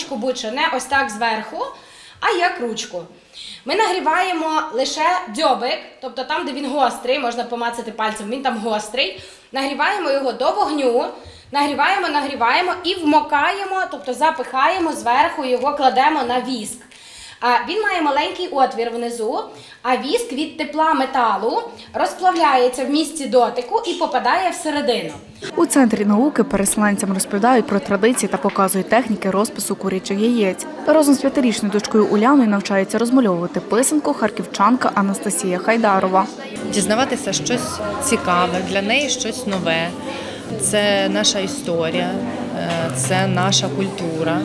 ручку будь-що, не ось так зверху, а як ручку. Ми нагріваємо лише дзьобик, тобто там, де він гострий, можна помацати пальцем, він там гострий. Нагріваємо його до вогню, нагріваємо і вмокаємо, тобто запихаємо зверху, його кладемо на віск. Він має маленький отвір внизу, а віск від тепла металу розплавляється в місці дотику і попадає всередину. У Центрі науки переселенцям розповідають про традиції та показують техніки розпису курячих яєць. Разом з 5-річною дочкою Уляною навчається розмальовувати писанку харківчанка Анастасія Хайдарова. Дізнаватися щось цікаве, для неї щось нове. Це наша історія, це наша культура,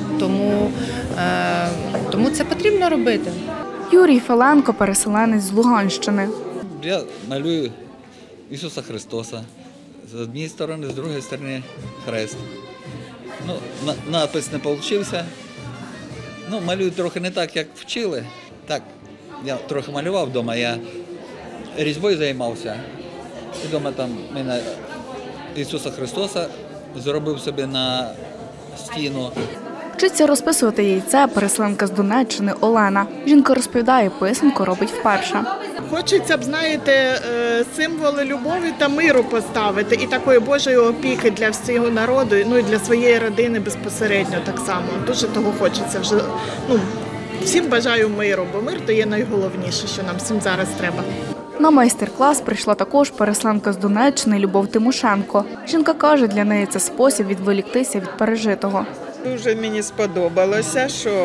тому це потрібно робити. Юрій Феленко – переселенець з Луганщини. Я малюю Ісуса Христоса. З однієї сторони, з другої сторони хрест. Напис не вийшов. Малюю трохи не так, як вчили. Так, я трохи малював вдома, я різьбою займався. І вдома там мене Ісуса Христоса зробив собі на стіну. Вчиться розписувати яйце переселенка з Донеччини Олена. Жінка розповідає, писанку робить вперше. Хочеться б, знаєте, символи любові та миру поставити і такої Божої опіки для всього народу, і для своєї родини безпосередньо так само. Дуже того хочеться вже. Всім бажаю миру, бо мир – то є найголовніше, що нам всім зараз треба. На майстер-клас прийшла також переселенка з Донеччини Любов Тимошенко. Жінка каже, для неї це спосіб відволіктися від пережитого. Дуже мені сподобалося, що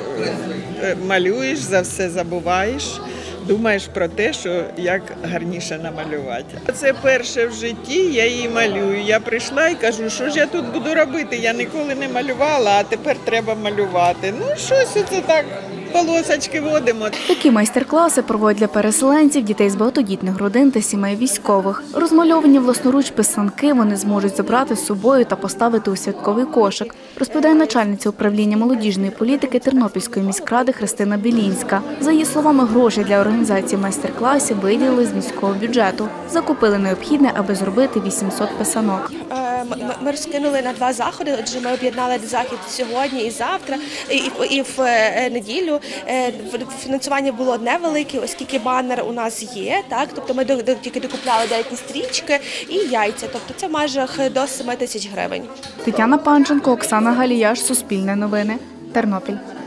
малюєш, за все забуваєш, думаєш про те, що як гарніше намалювати. Це перше в житті, я її малюю. Я прийшла і кажу, що ж я тут буду робити? Я ніколи не малювала, а тепер треба малювати. Щось це так, полосочки водимо. Такі майстер-класи проводять для переселенців, дітей з багатодітних родин та сімей військових. Розмальовані власноруч писанки вони зможуть забрати з собою та поставити у святковий кошик, розповідає начальниця управління молодіжної політики Тернопільської міськради Христина Білінська. За її словами, гроші для організації майстер-класів виділили з міського бюджету. Закупили необхідне, аби зробити 800 писанок. Ми розкинули на 2 заходи, отже ми об'єднали захід сьогодні і завтра, і в неділю. Фінансування було невелике, оскільки банер у нас є, тобто ми тільки докупляли деякі стрічки і яйця, тобто це в межах до 7 тисяч гривень. Тетяна Панченко, Оксана Галіяш, Суспільне новини, Тернопіль.